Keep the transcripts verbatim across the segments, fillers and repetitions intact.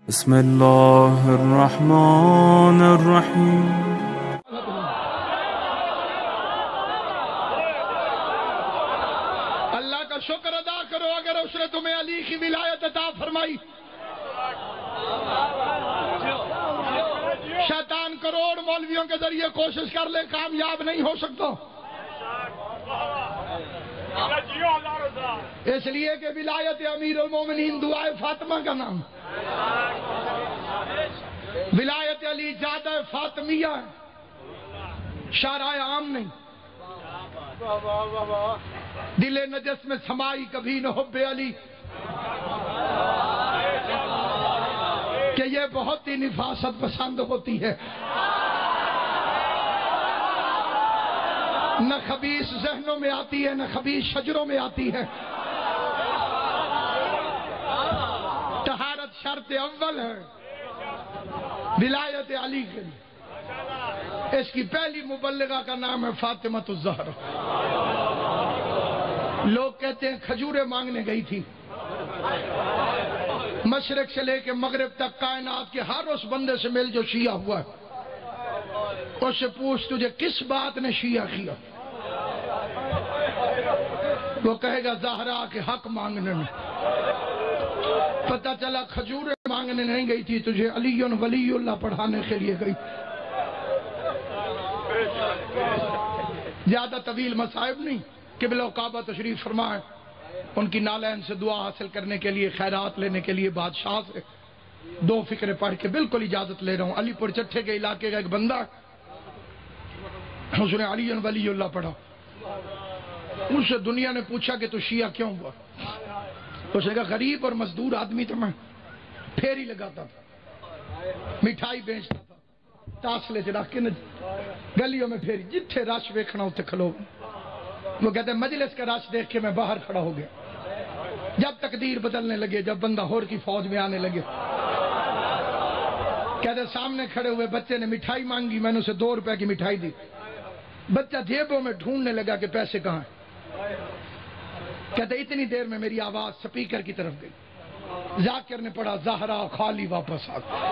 بسم اللہ الرحمن الرحیم۔ اللہ کا شکر ادا کرو اگر اس نے تمہیں علی کی ولایت عطا فرمائی۔ شیطان کروڑ مولویوں کے ذریعے کوشش کر لے، کامیاب نہیں ہو سکتا، اس لیے کہ ولایت امیر المومنین دعائے فاطمہ کا نام، ولایت علی زیادہ فاطمیہ ہے، شارع عام نہیں۔ دل نجس میں سمائی کبھی نہ حب علی، کہ یہ بہت ہی نفاست پسند ہوتی ہے، نہ خبیث ذہنوں میں آتی ہے نہ خبیث شجروں میں آتی ہے۔ طہارت شرط اول ہے ولایت علی کے لیے۔ اس کی پہلی مبلغہ کا نام ہے فاطمہ الزہرا۔ لوگ کہتے ہیں کھجورے مانگنے گئی تھی، مشرق سے لے کے مغرب تک کائنات کے ہر اس بندے سے مل جو شیعہ ہوا ہے، اس سے پوچھ تجھے کس بات نے شیعہ کیا، وہ کہے گا زہرا کے حق مانگنے میں۔ پتہ چلا کھجورے مانگنے نہیں گئی تھی، تجھے علی ولی اللہ پڑھانے کے لیے گئی۔ زیادہ طویل مصائب نہیں، قبلہ و کعبہ تشریف فرمائے، ان کی نالین سے دعا حاصل کرنے کے لیے، خیرات لینے کے لیے بادشاہ سے دو فکرے پڑھ کے بالکل اجازت لے رہا ہوں۔ علی پور چٹھے کے علاقے کا ایک بندہ، اس نے علی ولی اللہ پڑھا، اس سے دنیا نے پوچھا کہ تو شیعہ کیوں ہوا؟ اس نے کہا غریب اور مزدور آدمی تھا، میں پھیری لگاتا تھا، مٹھائی بیچتا تھا، تاسلے چ رکھ کے گلیوں میں پھیری، جتھے رش ویکھنا اتنے کھلو۔ وہ کہتے ہیں مجلس کا رش دیکھ کے میں باہر کھڑا ہو گیا، جب تقدیر بدلنے لگے، جب بندہ ہور کی فوج میں آنے لگے۔ کہتے ہیں سامنے کھڑے ہوئے بچے نے مٹھائی مانگی، میں نے اسے دو روپے کی مٹھائی دی، بچہ جیبوں میں ڈھونڈنے لگا کہ پیسے کہاں ہیں۔ کہتے اتنی دیر میں میری آواز سپیکر کی طرف گئی، ذاکر نے پڑھا زہرا خالی واپس آ گئی۔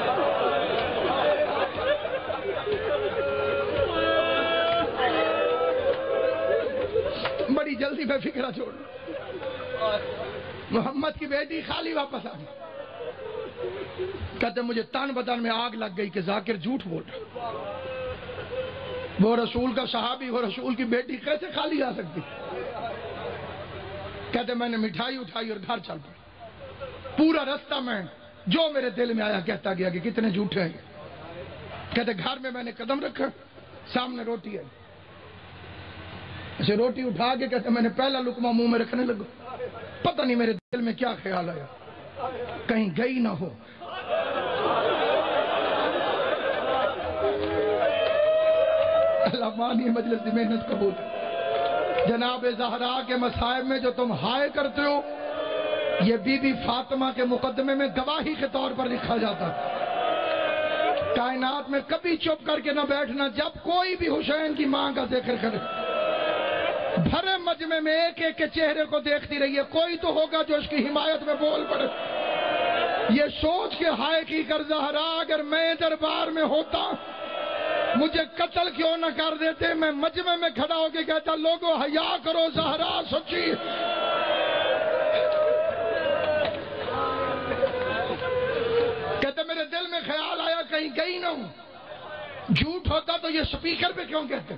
بڑی جلدی میں فکرہ چھوڑ، محمد کی بیٹی خالی واپس آ گئی۔ کہتے مجھے تن بدن میں آگ لگ گئی کہ ذاکر جھوٹ بول رہا، وہ رسول کا صحابی، وہ رسول کی بیٹی کیسے خالی آ سکتی؟ کہتے میں نے مٹھائی اٹھائی اور گھر چل پڑا، پورا رستہ میں جو میرے دل میں آیا کہتا گیا کہ کتنے جھوٹے ہیں۔ کہتے گھر میں میں نے قدم رکھا، سامنے روٹی ہے، اسے روٹی اٹھا کے کہتے میں نے پہلا لقمہ منہ میں رکھنے لگا، پتہ نہیں میرے دل میں کیا خیال آیا، کہیں گئی نہ ہو۔ اللہ مانی مجلس کی محنت قبول۔ جناب زہرا کے مصائب میں جو تم ہائے کرتے ہو، یہ بی بی فاطمہ کے مقدمے میں گواہی کے طور پر لکھا جاتا ہے۔ کائنات میں کبھی چپ کر کے نہ بیٹھنا، جب کوئی بھی حسین کی ماں کا ذکر کرے، بھرے مجمع میں ایک ایک کے چہرے کو دیکھتی رہیے، کوئی تو ہوگا جو اس کی حمایت میں بول پڑے۔ یہ سوچ کے ہائے کی کر زہرا اگر میں دربار میں ہوتا مجھے قتل کیوں نہ کر دیتے، میں مجمع میں کھڑا ہو کے کہتا لوگوں حیا کرو، زہرا سچی۔ کہتے میرے دل میں خیال آیا کہیں گئی نہ ہوں، جھوٹ ہوتا تو یہ سپیکر پہ کیوں کہتے؟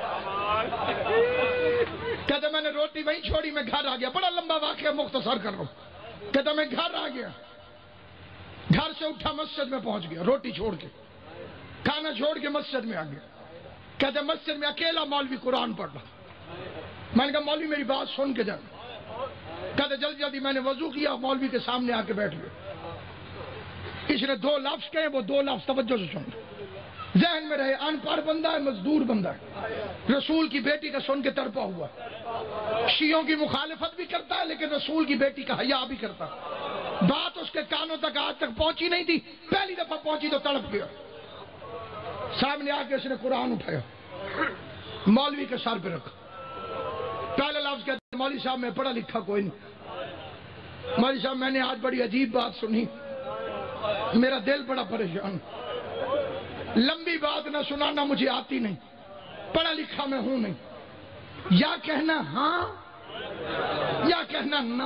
کہتے میں نے روٹی وہیں چھوڑی، میں گھر آ گیا، بڑا لمبا واقعہ مختصر کر رہا ہوں۔ کہتے میں گھر آ گیا، گھر سے اٹھا مسجد میں پہنچ گیا، روٹی چھوڑ کے، کھانا چھوڑ کے مسجد میں آ گیا۔ کہتے مسجد میں اکیلا مولوی قرآن پڑھ رہا، میں نے کہا مولوی میری بات سن کے جانا۔ کہتے جلدی جلدی میں نے وضو کیا، مولوی کے سامنے آ کے بیٹھ گیا، اس نے دو لفظ کہے، وہ دو لفظ توجہ سے سن، ذہن میں رہے، ان پڑھ بندہ ہے، مزدور بندہ ہے، رسول کی بیٹی کا سن کے تڑپا ہوا، شیعوں کی مخالفت بھی کرتا ہے لیکن رسول کی بیٹی کا حیا بھی کرتا ہے۔ بات اس کے کانوں تک آج تک پہنچی نہیں تھی، پہلی دفعہ پہنچی تو تڑپ گیا۔ سامنے آ کے اس نے قرآن اٹھایا، مولوی کے سر پہ رکھا، پہلا لفظ کہتے ہیں مولوی صاحب میں پڑھا لکھا کوئی نہیں، مولوی صاحب میں نے آج بڑی عجیب بات سنی، میرا دل بڑا پریشان. لمبی بات نہ سنانا مجھے آتی نہیں, پڑھا لکھا میں ہوں نہیں. یا کہنا ہاں یا کہنا نہ.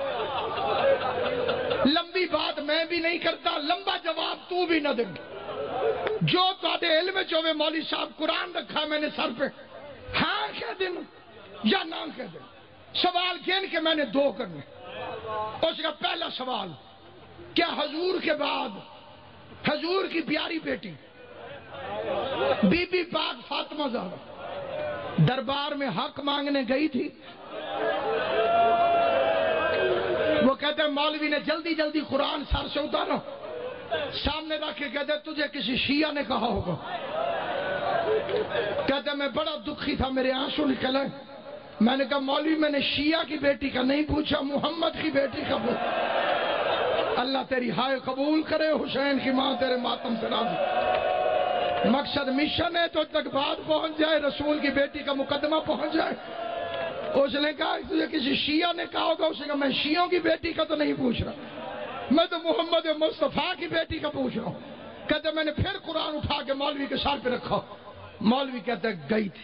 لمبی بات میں بھی نہیں کرتا, لمبا جواب تو بھی نہ دے. جو تھوڑے علم چوے مولوی صاحب قرآن رکھا میں نے سر پہ, ہاں کہہ دینا یا نہ کہہ دینا. سوال گن کے میں نے دو کرنے. اس کا پہلا سوال, کیا حضور کے بعد حضور کی پیاری بیٹی بی بی پاک فاطمہ زہرا دربار میں حق مانگنے گئی تھی؟ وہ کہتے ہیں مولوی نے جلدی جلدی قرآن سر سے اتارا, سامنے رکھ کے کہتے تجھے کسی شیعہ نے کہا ہوگا. کہتے میں بڑا دکھی تھا, میرے آنسو نکلے. میں نے کہا مولوی میں نے شیعہ کی بیٹی کا نہیں پوچھا, محمد کی بیٹی کا پوچھا. اللہ تیری ہائے قبول کرے, حسین کی ماں تیرے ماتم سے راضی. مقصد مشن ہے تو تک بات پہنچ جائے, رسول کی بیٹی کا مقدمہ پہنچ جائے. اس نے کہا تجھے کسی شیعہ نے کہا ہوگا. اس نے کہا میں شیعوں کی بیٹی کا تو نہیں پوچھ رہا, میں تو محمد مصطفیٰ کی بیٹی کا پوچھ رہا ہوں. کہتے میں نے پھر قرآن اٹھا کے مولوی کے سر پہ رکھا. مولوی کہتے گئی تھی.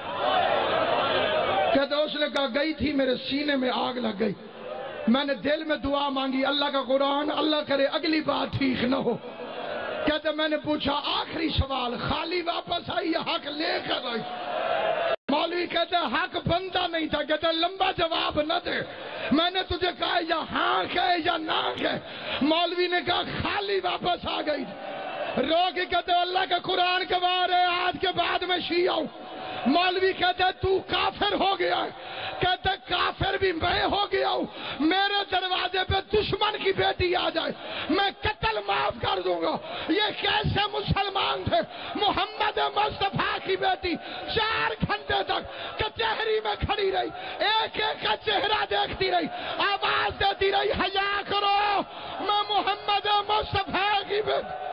کہتے اس نے کہا گئی تھی, میرے سینے میں آگ لگ گئی. میں نے دل میں دعا مانگی, اللہ کا قرآن, اللہ کرے اگلی بات ٹھیک نہ ہو. کہتے میں نے پوچھا آخری سوال, خالی واپس آئی یا حق لے کر آئی؟ مولوی کہتے حق بندہ نہیں تھا. کہتے لمبا جواب نہ دے, میں نے تجھے کہا یا ہاں کہے یا نہ کہے. مولوی نے کہا خالی واپس آ گئی. رو کے کہتے اللہ کا قرآن گوار ہے, آج کے بعد میں شیعہ ہوں. مولوی کہتے تو کافر ہو گیا ہے. کہتے کافر بھی میں ہو گیا ہوں. میرے دروازے پہ دشمن کی بیٹی آ جائے میں قتل معاف کر دوں گا. یہ کیسے مسلمان تھے؟ محمد مصطفیٰ کی بیٹی چار گھنٹے تک کچہری میں کھڑی رہی, ایک ایک کا چہرہ دیکھتی رہی, آواز دیتی رہی حیا کرو, میں محمد مصطفیٰ کی بیٹی.